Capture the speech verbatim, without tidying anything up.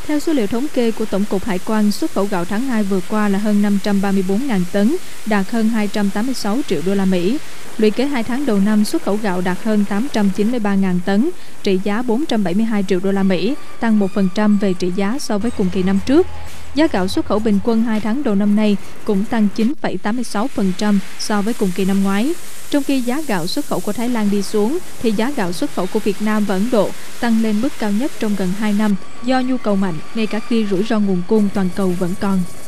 Theo số liệu thống kê của Tổng cục Hải quan, xuất khẩu gạo tháng hai vừa qua là hơn năm trăm ba mươi bốn nghìn tấn, đạt hơn hai trăm tám mươi sáu triệu đô la Mỹ. Lũy kế hai tháng đầu năm, xuất khẩu gạo đạt hơn tám trăm chín mươi ba nghìn tấn, trị giá bốn trăm bảy mươi hai triệu đô la Mỹ, tăng một phần trăm về trị giá so với cùng kỳ năm trước. Giá gạo xuất khẩu bình quân hai tháng đầu năm nay cũng tăng chín phẩy tám mươi sáu phần trăm so với cùng kỳ năm ngoái. Trong khi giá gạo xuất khẩu của Thái Lan đi xuống, thì giá gạo xuất khẩu của Việt Nam và Ấn Độ tăng lên mức cao nhất trong gần hai năm do nhu cầu mạnh, ngay cả khi rủi ro nguồn cung toàn cầu vẫn còn.